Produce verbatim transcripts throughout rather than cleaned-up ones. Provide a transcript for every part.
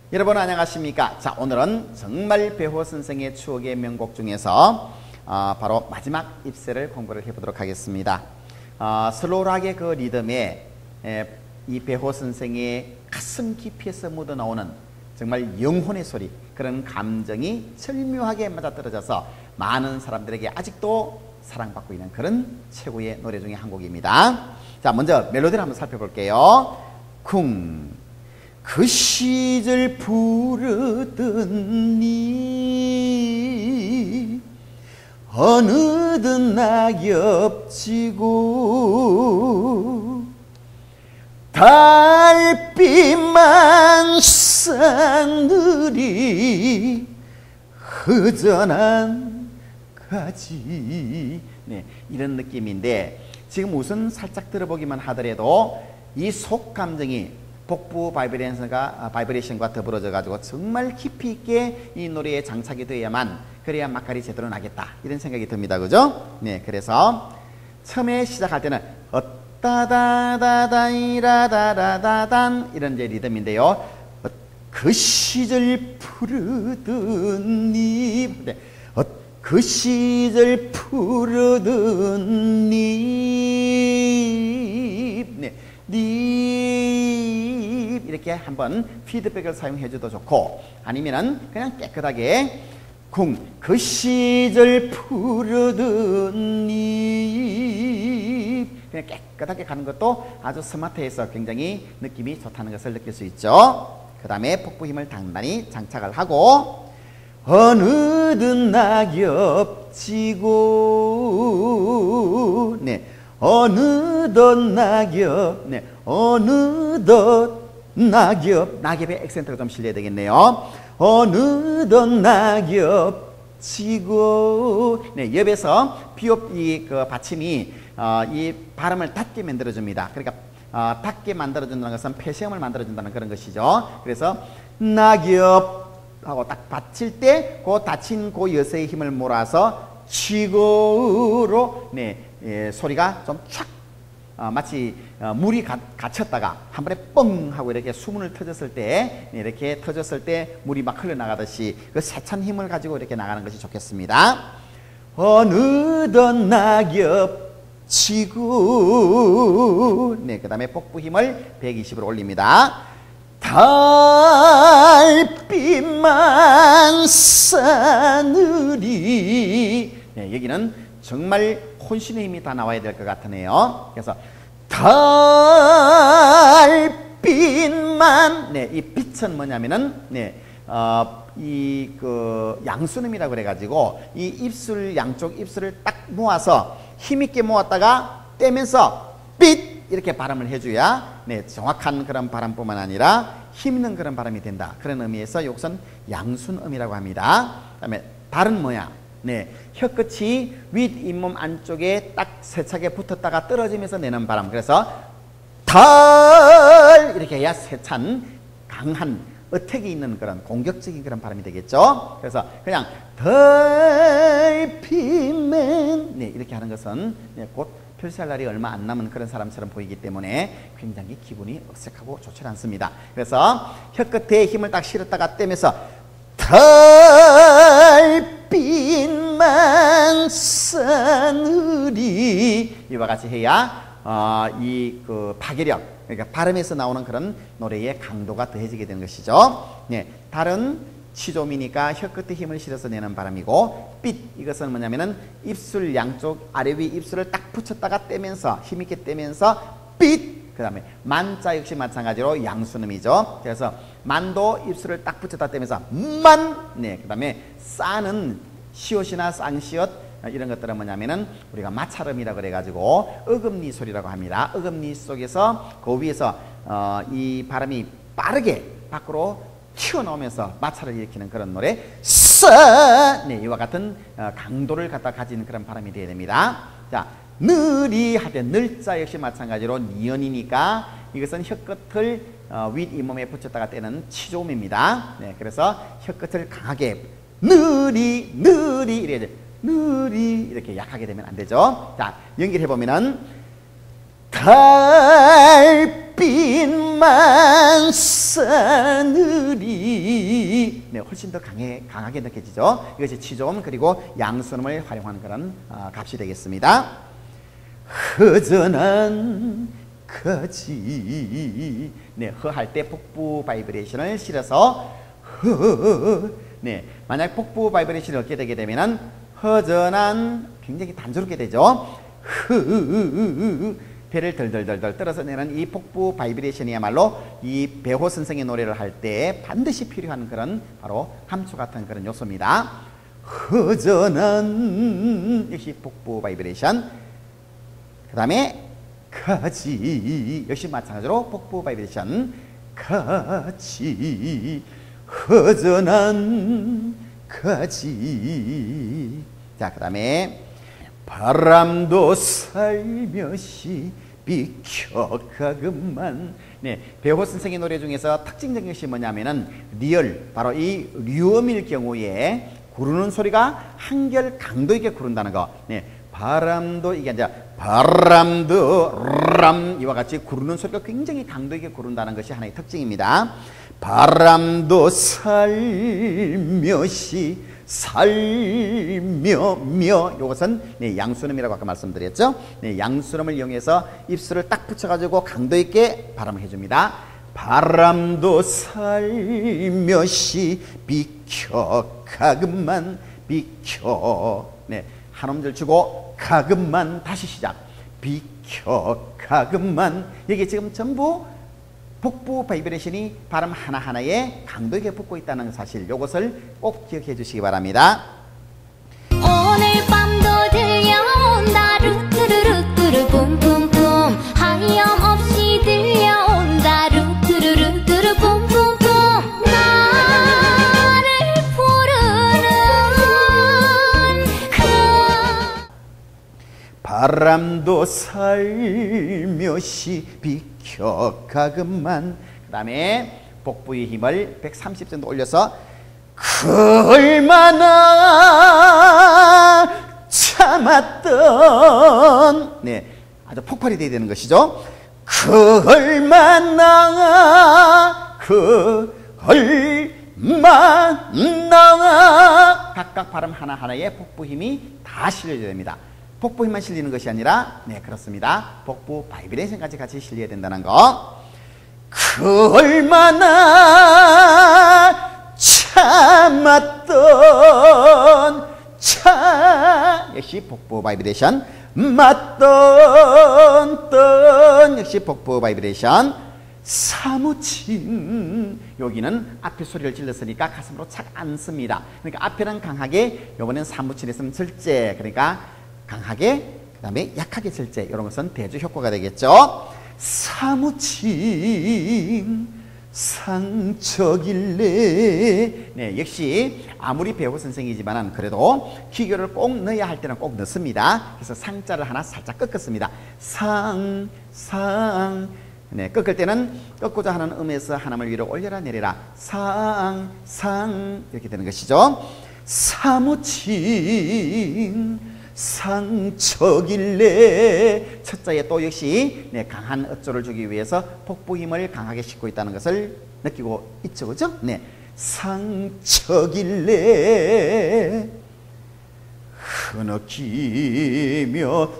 여러분 안녕하십니까? 자, 오늘은 정말 배호 선생의 추억의 명곡 중에서 어, 바로 마지막 입세를 공부를 해보도록 하겠습니다. 어, 슬로우하게 그 리듬에 에, 이 배호 선생의 가슴 깊이에서 묻어나오는 정말 영혼의 소리, 그런 감정이 절묘하게 맞아떨어져서 많은 사람들에게 아직도 사랑받고 있는 그런 최고의 노래 중에 한 곡입니다. 자, 먼저 멜로디를 한번 살펴볼게요. 쿵. 그 시절 부르던 니 어느덧 낙엽지고 달빛만 싸늘이 허전한 가지. 네, 이런 느낌인데 지금 우선 살짝 들어보기만 하더라도 이 속 감정이 복부 바이브레이션과, 바이브레이션과 더불어져 가지고 정말 깊이 있게 이 노래에 장착이 되어야만 그래야 막갈이 제대로 나겠다, 이런 생각이 듭니다. 그죠? 네, 그래서 처음에 시작할 때는 어따다다다다이라다다다단 이런 이제 리듬인데요. 그 시절 푸르던 잎, 네. 어, 그 시절 푸르던 잎, 네. 잎 이렇게 한번 피드백을 사용해 줘도 좋고, 아니면은 그냥 깨끗하게 쿵, 그 시절 푸르던 잎, 그냥 깨끗하게 가는 것도 아주 스마트해서 굉장히 느낌이 좋다는 것을 느낄 수 있죠. 그 다음에 복부 힘을 단단히 장착을 하고, 어느덧 낙엽지고, 네, 어느덧 낙엽, 네, 어느덧 낙엽, 낙엽에 액센트가 좀 실려야 되겠네요. 어느덧 낙엽지고, 네, 옆에서 비읍 이 그 받침이 어, 이 발음을 닿게 만들어줍니다. 그러니까 어, 닿게 만들어준다는 것은 폐쇄음을 만들어준다는 그런 것이죠. 그래서 낙엽 하고 딱 받칠 때 그 닫힌 그 여세의 힘을 몰아서 지고로, 네, 예, 소리가 좀 촥, 어, 마치 어, 물이 가, 갇혔다가 한 번에 뻥 하고 이렇게 수문을 터졌을 때, 네, 이렇게 터졌을 때 물이 막 흘러나가듯이 그 세찬 힘을 가지고 이렇게 나가는 것이 좋겠습니다. 어느덧 낙엽지고, 네, 그 다음에 복부 힘을 백이십으로 올립니다. 달빛만 싸늘이, 네, 여기는 정말 혼신의 힘이 다 나와야 될 것 같으네요. 그래서 달빛만, 네, 이 빛은 뭐냐면은, 네, 어, 이 그 양수음이라고 그래가지고 이 입술 양쪽 입술을 딱 모아서 힘있게 모았다가 떼면서 빛 이렇게 발음을 해줘야, 네, 정확한 그런 발음뿐만 아니라 힘있는 그런 발음이 된다, 그런 의미에서 이것은 양순음이라고 합니다. 그다음에 달은 뭐야? 네, 혀끝이 윗 잇몸 안쪽에 딱 세차게 붙었다가 떨어지면서 내는 바람. 그래서 달 이렇게 해야 세찬 강한 어택이 있는 그런 공격적인 그런 발음이 되겠죠. 그래서 그냥 달빛맨, 네, 이렇게 하는 것은, 네, 곧 별세할 날이 얼마 안 남은 그런 사람처럼 보이기 때문에 굉장히 기분이 어색하고 좋지 않습니다. 그래서 혀끝에 힘을 딱 실었다가 떼면서 달빛만 싸늘이, 이와 같이 해야 어, 이 그 파괴력, 그러니까 발음에서 나오는 그런 노래의 강도가 더해지게 되는 것이죠. 네, 달은 치조미니까 혀끝에 힘을 실어서 내는 바람이고, 빛, 이것은 뭐냐면은 입술 양쪽 아래 위 입술을 딱 붙였다가 떼면서 힘있게 떼면서 빛. 그 다음에 만자 역시 마찬가지로 양수음이죠. 그래서 만도 입술을 딱 붙였다 떼면서 만. 네, 그 다음에 싸는 시옷이나 쌍시옷 이런 것들은 뭐냐면은 우리가 마찰음이라고 그래가지고 어금니 소리라고 합니다. 어금니 속에서 그 위에서 어, 이 발음이 빠르게 밖으로 튀어나오면서 마찰을 일으키는 그런 노래 싸, 네, 이와 같은 어, 강도를 갖다 가진 그런 발음이 되어야 됩니다. 자, 느리 할 때 늘자 역시 마찬가지로 니언이니까 이것은 혀끝을 어, 윗 잇몸에 붙였다가 떼는 치조음입니다. 네, 그래서 혀끝을 강하게 느리 느리 이래야 돼. 느리 이렇게 약하게 되면 안 되죠. 자, 연결해 보면은 달빛만 빛만 싸늘이 네, 훨씬 더 강해, 강하게 느껴지죠. 이것이 치조음 그리고 양수음을 활용하는 그런 어, 값이 되겠습니다. 허전한 거지. 네, 허 할 때 복부 바이브레이션을 실어서 허. 네, 만약 복부 바이브레이션을 얻게 되게 되면은 허전한 굉장히 단조롭게 되죠. 흐 배를 덜덜덜덜 떨어서 내는 이 복부 바이브레이션이야말로 이 배호 선생의 노래를 할 때 반드시 필요한 그런 바로 감초 같은 그런 요소입니다. 허전한 역시 복부 바이브레이션. 그 다음에 가지 역시 마찬가지로 복부 바이브레이션. 가지 허전한 가지. 자, 그 다음에 바람도 살며시 비켜가금만. 네, 배호 선생의 노래 중에서 특징적인 것이 뭐냐면은 리얼, 바로 이 류음일 경우에 구르는 소리가 한결 강도 있게 구른다는 거. 네, 바람도 이게 이제 바람도 람 이와 같이 구르는 소리가 굉장히 강도 있게 구른다는 것이 하나의 특징입니다. 바람도 살며시 살며 며 이것은 네, 양수음이라고 아까 말씀드렸죠. 네, 양수음을 이용해서 입술을 딱 붙여가지고 강도 있게 발음을 해줍니다. 바람도 살며시 비켜 가금만 비켜. 네, 한 음절 주고 가금만 다시 시작. 비켜 가금만. 이게 지금 전부 복부 바이브레이션이 발음 하나하나에 강도 있게 붙고 있다는 사실, 이것을 꼭 기억해 주시기 바랍니다. 오늘 밤도 들려온다 루뚜루루뚜루 뿜뿜뿜 하염없이 들려온다 루뚜루루뚜루 뿜뿜뿜 나를 부르는 그 바람도 살며시 비켜 가금만. 그 다음에 복부의 힘을 백삼십 정도 올려서 그 얼마나 참았던. 네, 아주 폭발이 돼야 되는 것이죠. 그 얼마나 그 얼마나 각각 발음 하나하나에 복부 힘이 다 실려야 됩니다. 복부 힘만 실리는 것이 아니라, 네, 그렇습니다. 복부 바이브레이션까지 같이 실려야 된다는 거. 그 얼마나 참았던 차 역시 복부 바이브레이션. 맞던 던 역시 복부 바이브레이션. 사무친 여기는 앞에 소리를 질렀으니까 가슴으로 착 앉습니다. 그러니까 앞에는 강하게, 요번엔 사무친 했으면 절제, 그러니까 강하게, 그 다음에 약하게 절제, 이런 것은 대조 효과가 되겠죠. 사무친 상처길래. 네, 역시 아무리 배우 선생이지만은 그래도 기교를 꼭 넣어야 할 때는 꼭 넣습니다. 그래서 상자를 하나 살짝 꺾었습니다. 상, 상. 네, 꺾을 때는 꺾고자 하는 음에서 한 음을 위로 올려라 내려라. 상, 상. 이렇게 되는 것이죠. 사무친 상처길래. 첫자에 또 역시 네, 강한 어조를 주기 위해서 복부 힘을 강하게 싣고 있다는 것을 느끼고 있죠, 그죠? 네, 상처길래 흐느끼며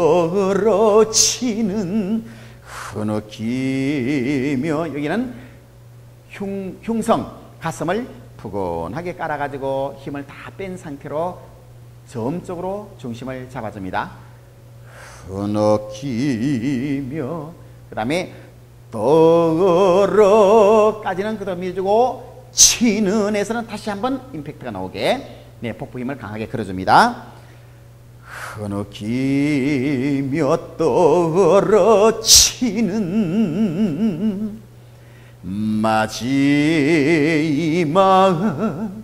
떨어지는. 흐느끼며 여기는 흉, 흉성, 가슴을 푸근하게 깔아가지고 힘을 다 뺀 상태로 점적으로 중심을 잡아줍니다. 흐느끼며 그 다음에 떨어까지는 그대로 밀어주고 치는에서는 다시 한번 임팩트가 나오게, 네, 복부 힘을 강하게 걸어줍니다. 흐느끼며 떨어치는 마지막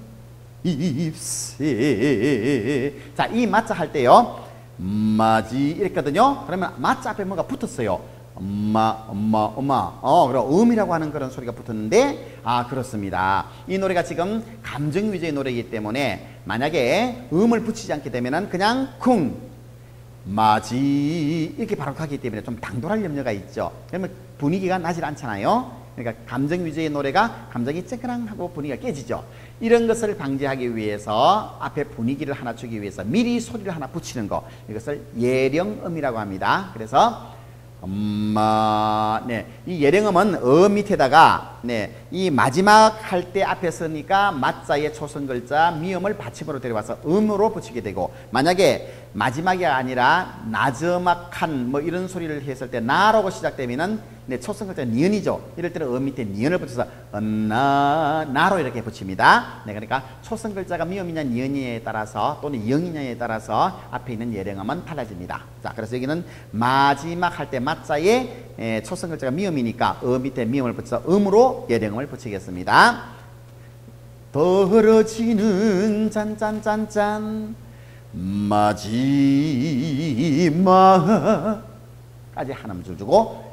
입새. 자, 이 마자 할 때요, 마지 이랬거든요. 그러면 마자 앞에 뭐가 붙었어요. 엄마, 엄마, 엄마. 어, 그럼 음이라고 하는 그런 소리가 붙었는데, 아, 그렇습니다. 이 노래가 지금 감정 위주의 노래이기 때문에 만약에 음을 붙이지 않게 되면은 그냥 쿵, 마지 이렇게 바로 가기 때문에 좀 당돌할 염려가 있죠. 그러면 분위기가 나질 않잖아요. 그러니까 감정 위주의 노래가 감정이 쨍그랑하고 분위기가 깨지죠. 이런 것을 방지하기 위해서 앞에 분위기를 하나 주기 위해서 미리 소리를 하나 붙이는 거, 이것을 예령음이라고 합니다. 그래서 엄마, 네, 이 예령음은 어 밑에다가 네, 이 마지막 할 때 앞에 서니까 맞자의 초성 글자 미음을 받침으로 데려와서 음으로 붙이게 되고, 만약에 마지막이 아니라 나저막한 뭐 이런 소리를 했을 때 나라고 시작되면은 네, 초성 글자 니은이죠. 이럴 때는 어 밑에 니은을 붙여서 언나 나로 이렇게 붙입니다. 네, 그러니까 초성 글자가 미음이냐 니은이냐에 따라서 또는 영이냐에 따라서 앞에 있는 예령음은 달라집니다. 자, 그래서 여기는 마지막 할 때 맞자에 에, 초성 글자가 미음이니까 어 밑에 미음을 붙여서 음으로 예령음을 붙이겠습니다. 떨어지는 짠짠짠짠 마지막까지 한 음줄 주고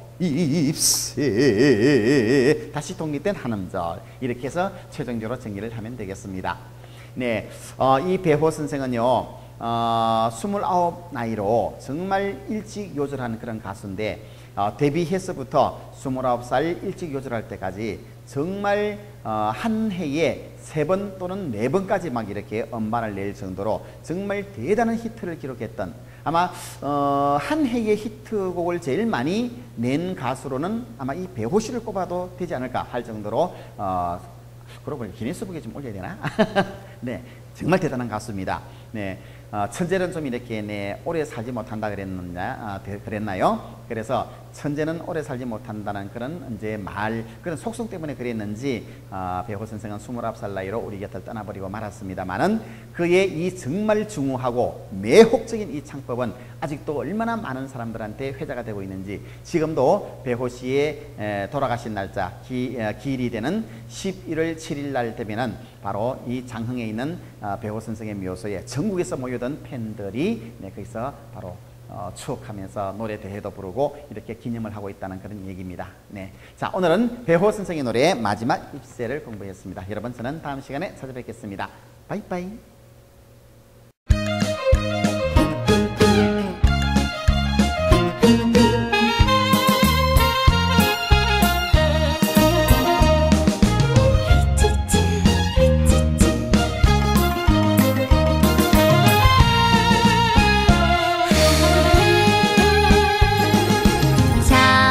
입새 다시 독립된 한 음절, 이렇게 해서 최종적으로 정리를 하면 되겠습니다. 네, 어, 이 배호 선생은요 어, 스물아홉 나이로 정말 일찍 요절하는 그런 가수인데, 어, 데뷔해서부터 스물아홉 살 일찍 요절할 때까지 정말 어, 한 해에 세 번 또는 네 번까지 막 이렇게 음반을 낼 정도로 정말 대단한 히트를 기록했던, 아마 어, 한 해의 히트곡을 제일 많이 낸 가수로는 아마 이 배호 씨를 꼽아도 되지 않을까 할 정도로, 어, 그러고 보니 기네스북에 좀 올려야 되나? 네, 정말 대단한 가수입니다. 네, 어, 천재는 좀 이렇게 네, 오래 살지 못한다 그랬느냐, 어, 그랬나요? 그래서 천재는 오래 살지 못한다는 그런 이제 말, 그런 속성 때문에 그랬는지 어, 배호 선생은 스물아홉 살 나이로 우리 곁을 떠나버리고 말았습니다만은, 그의 이 정말 중후하고 매혹적인 이 창법은 아직도 얼마나 많은 사람들한테 회자가 되고 있는지, 지금도 배호 씨의 에, 돌아가신 날짜 기, 에, 기일이 되는 십일월 칠일 날 되면은 바로 이 장흥에 있는 어, 배호 선생의 묘소에 전국에서 모여든 팬들이 네, 거기서 바로 어, 추억하면서 노래 대회도 부르고 이렇게 기념을 하고 있다는 그런 얘기입니다. 네, 자, 오늘은 배호 선생의 노래의 마지막 입새를 공부했습니다. 여러분, 저는 다음 시간에 찾아뵙겠습니다. 바이바이.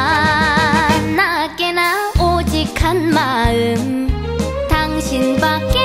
잔나게나 오직 한 마음, 당신밖에